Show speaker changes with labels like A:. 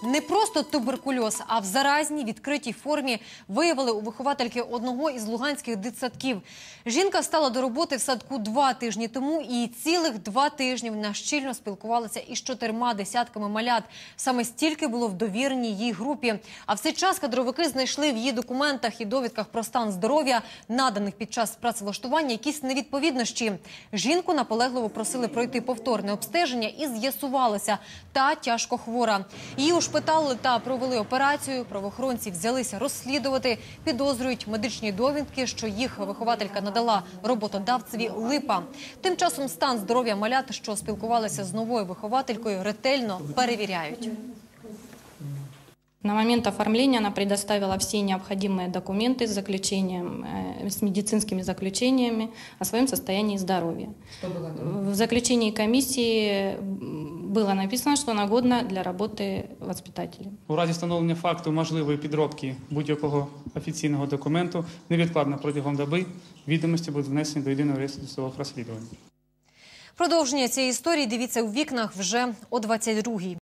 A: Не просто туберкульоз, а в заразній відкритій формі виявили у виховательки одного із луганських дитсадків. Жінка стала до роботи в садку 2 тижні тому і цілих 2 тижні вона щільно спілкувалася із 4 десятками малят. Саме стільки було в довіреній їй групі. А в цей час кадровики знайшли в її документах і довідках про стан здоров'я, наданих під час працевлаштування, якісь невідповідності. Жінку наполегливо просили пройти повторне обстеження і з'ясувалося – та тяжко хвора. Її ушпиталили та провели операцію. Правоохоронці взялися розслідувати. Підозрюють медичні довідки, що їх вихователька надала роботодавцеві, липа. Тим часом стан здоров'я малят, що спілкувалися з новою вихователькою, ретельно перевіряють.
B: На момент оформления она предоставила все необходимые документы с медицинскими заключениями о своем состоянии здоровья. В заключении комиссии было написано, что она годна для работы воспитателем.
C: У разі встановлення факту можливої підробки будь-якого офіційного документу невідкладно протягом доби відомості будуть внесені до єдиного реєстру досудових розслідувань.
A: Продовження цієї історії дивіться у «Вікнах» вже о 22-й.